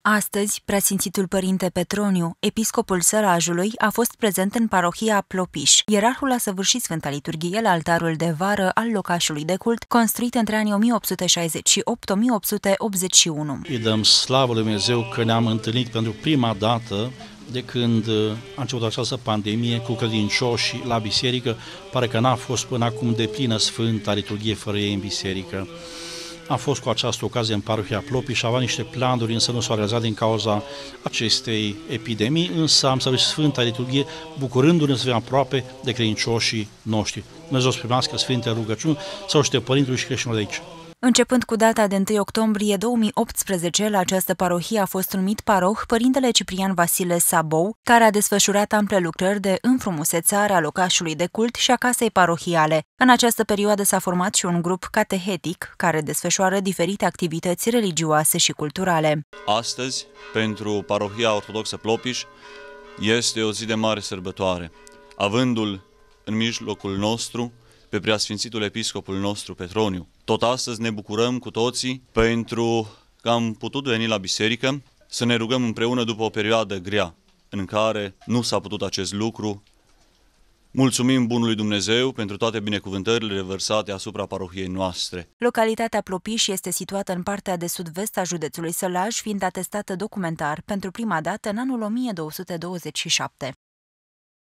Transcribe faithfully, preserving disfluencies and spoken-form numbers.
Astăzi, preasfințitul părinte Petroniu, episcopul Sărajului, a fost prezent în parohia Plopiș. Ierarhul a săvârșit Sfânta Liturghie la altarul de vară al locașului de cult, construit între anii o mie opt sute șaizeci și opt - o mie opt sute optzeci și unu. Îi dăm slavă lui Dumnezeu că ne-am întâlnit pentru prima dată de când a început această pandemie cu credincioși la biserică. Pare că n-a fost până acum de plină Sfânta Liturghie fără ei în biserică. Am fost cu această ocazie în parohia Plopiș și aveam niște planuri, însă nu s-au realizat din cauza acestei epidemii, însă am săvârșit Sfânta Liturghie bucurându-ne să fim aproape de credincioșii noștri. Dumnezeu să primească Sfinte rugăciuni sau știe Părintele și creștinul de aici. Începând cu data de întâi octombrie două mii optsprezece, la această parohie a fost numit paroh Părintele Ciprian Vasile Sabou, care a desfășurat ample lucrări de înfrumusețare a locașului de cult și a casei parohiale. În această perioadă s-a format și un grup catehetic, care desfășoară diferite activități religioase și culturale. Astăzi, pentru parohia ortodoxă Plopiș, este o zi de mare sărbătoare, avându-l în mijlocul nostru pe preasfințitul episcopul nostru Petroniu. Tot astăzi ne bucurăm cu toții pentru că am putut veni la biserică să ne rugăm împreună după o perioadă grea în care nu s-a putut acest lucru. Mulțumim bunului Dumnezeu pentru toate binecuvântările revărsate asupra parohiei noastre. Localitatea Plopiș este situată în partea de sud-vest a județului Sălaj, fiind atestată documentar pentru prima dată în anul o mie două sute douăzeci și șapte.